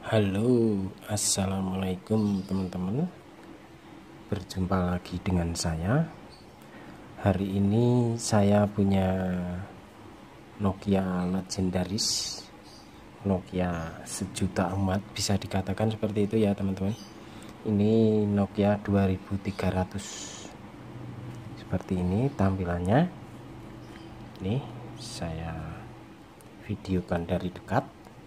Halo, assalamualaikum teman-teman. Berjumpa lagi dengan saya. Hari ini saya punya Nokia legendaris, Nokia sejuta umat, bisa dikatakan seperti itu ya teman-teman. Ini Nokia 2300. Seperti ini tampilannya. Ini saya videokan dari dekat.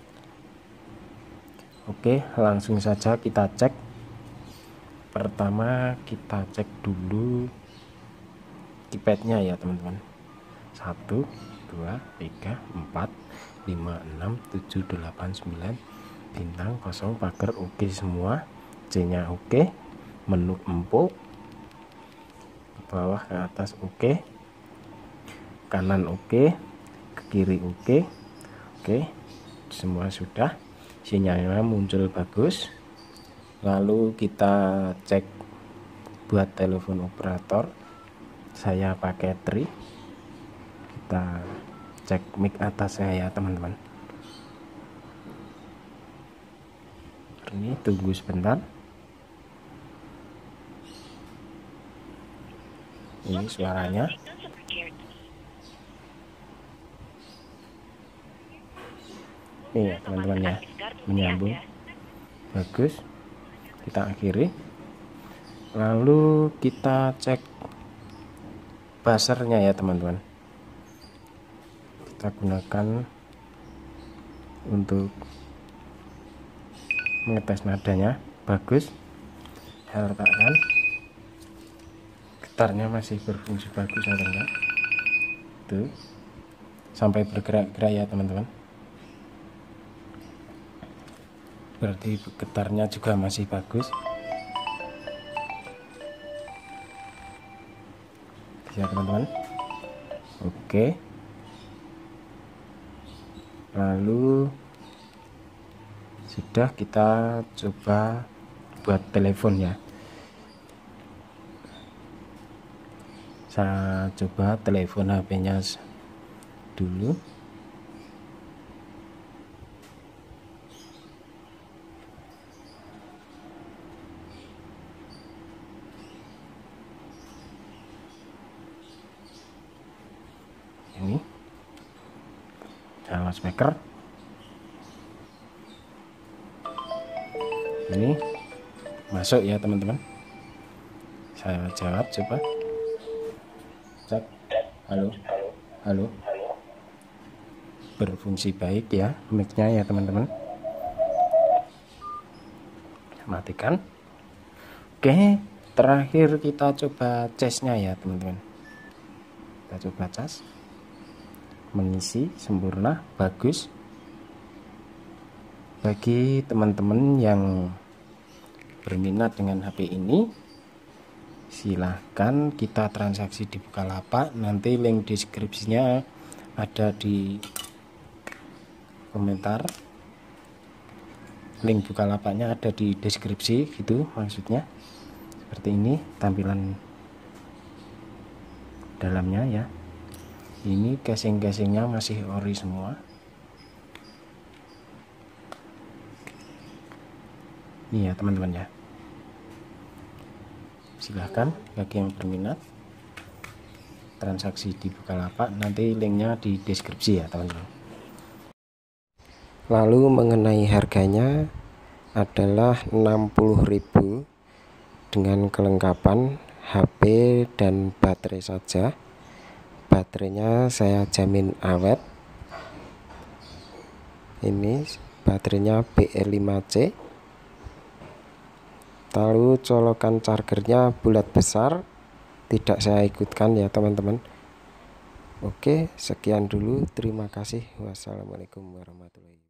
Oke, langsung saja kita cek. Pertama kita cek dulu keypadnya ya teman-teman. 1 2 3 4 5 6 7 8 9 bintang kosong, pagar oke semua, C nya oke, menu empuk, ke bawah ke atas oke, kanan oke, ke kiri oke. Oke, semua sudah, sinyalnya muncul bagus. Lalu kita cek buat telepon operator, saya pakai Tri. Kita cek mic atasnya ya teman-teman. Ini tunggu sebentar. Ini suaranya. Nih ya teman-teman ya, menyambung bagus. Kita akhiri. Lalu kita cek buzzernya ya teman-teman. Kita gunakan untuk mengetes nadanya. Bagus. Saya letakkan. Getarnya masih berfungsi bagus atau enggak? Tuh, sampai bergerak-gerak ya teman-teman. Berarti getarnya juga masih bagus ya teman-teman. Oke, lalu sudah, kita coba buat telepon ya. Saya coba telepon HP-nya dulu. Ini saya speaker. Ini masuk ya teman-teman. Saya jawab, coba cek. Halo, halo. Berfungsi baik ya mic-nya ya teman-teman. Matikan. Oke, terakhir kita coba casnya ya teman-teman. Kita coba cas. Mengisi sempurna, bagus. Bagi teman-teman yang berminat dengan HP ini, silahkan kita transaksi di Bukalapak. Nanti link deskripsinya ada di komentar. Link Bukalapaknya ada di deskripsi gitu maksudnya. Seperti ini tampilan dalamnya ya. Ini casing-casingnya masih ori semua. Ini ya teman-teman ya. Silahkan bagi yang berminat transaksi di Bukalapak, nanti linknya di deskripsi ya teman-teman. Lalu mengenai harganya adalah 60.000 dengan kelengkapan HP dan baterai saja. Baterainya saya jamin awet. Ini baterainya BR5C. Lalu colokan chargernya bulat besar, tidak saya ikutkan ya teman-teman. Oke, sekian dulu, terima kasih. Wassalamualaikum warahmatullahi wabarakatuh.